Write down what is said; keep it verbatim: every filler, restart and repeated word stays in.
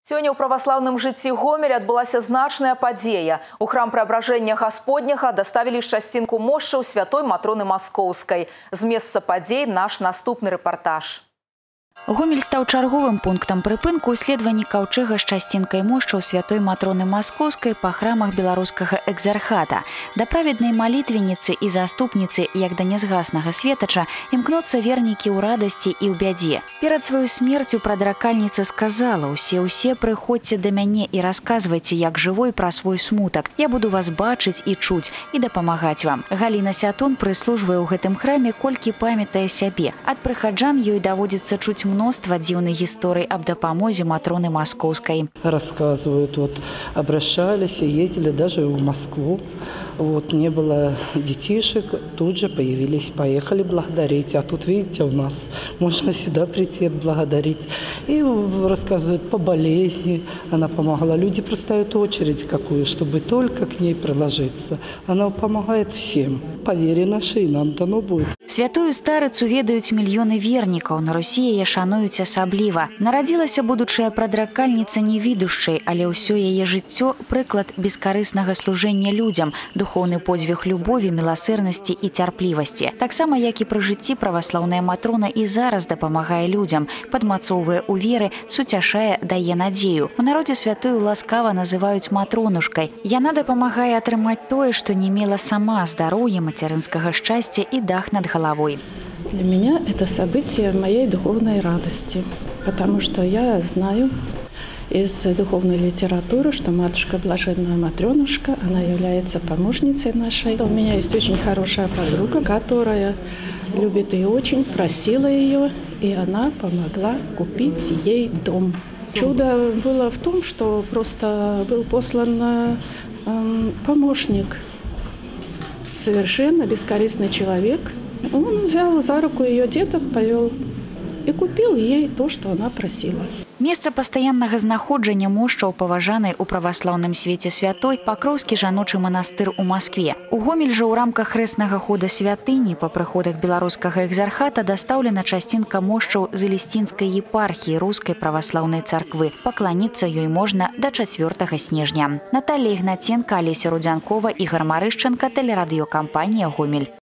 Сёння ў праваслаўным жыцці Гомеля адбылася значная падзея. У храм Преображення Гасподняга даставілі шчасцінку мошчаў святой Матроны Маскоўскай. З месца падзей наш наступны рэпартаж. Гомель стаў чарговым пунктам прыпынку исследавання каўчэга з часцінкай мошчаў святой Матроны Маскоўскай па храмах беларускага экзархата. Да праведнай малітвенніцы і заступніцы, як да нязгаснага светача, імкнуцца вернікі ў радасці і ў бядзе. Перад сваёй смерцю прадракальніца сказала: «Усе-усе прыходзьце да мяне і расказвайце, як жывой пра свой смутак. Я буду вас бачыць і чуць і дапамагаць вам». Галіна Сятун прыслужвае ў гэтым храме, колькі памятае сябе. Ад прыхаджан ёй даводзіцца чуць множество дивных историй об допомозе Матроны Московской. Рассказывают, вот обращались, ездили даже в Москву. Вот не было детишек, тут же появились, поехали благодарить. А тут, видите, у нас можно сюда прийти благодарить. И рассказывают по болезни. Она помогала. Люди проставят очередь какую, чтобы только к ней приложиться. Она помогает всем. По вере нашей нам дано будет. Святую старыцу ведаюць мільёны вернікаў. На Росіі яе шануюць асабліва. Нарадзілася будучая прадракальніца невідушчай, але ўсё яе жыццё прыклад бескарыснага служэння людзям, духоўны подзвіг любові, міласэрнасці і цярплівасці. Таксама, як і пры жыцці, праваслаўная Матрона і зараз дапамагае людзям, падмацоўвае ў веры, суцяшае, дае надзею. У народзе святую ласкава называюць Матронушкай. Яна дапамагае атрымаць тое, што не мела сама: здароўе, мацярынскага шчасця і дах над головой. Для меня это событие моей духовной радости, потому что я знаю из духовной литературы, что матушка Блаженная Матрёнушка, она является помощницей нашей. У меня есть очень хорошая подруга, которая любит ее очень, просила ее, и она помогла купить ей дом. Чудо было в том, что просто был послан э, помощник, совершенно бескорыстный человек. Он взял за руку ее деток, повел и купил ей то, что она просила. Месца пастаяннага знаходжання мошчаў паважанай у праваслаўным свеце святой Пакроўскі жаночы манастыр у Маскве. У Гомель жа ў рамках хрэснага хода святыні па прыходах беларускага экзархата дастаўлена часцінка мошчаў з Элісцінскай епархіі рускай праваслаўнай царквы. Пакланіцца ёй можна да чацвёртага снежня. Наталія Ігнаценка, Алеся Рудзянкова, Ігар Марышченка, тэлерадыёкампанія Гомель.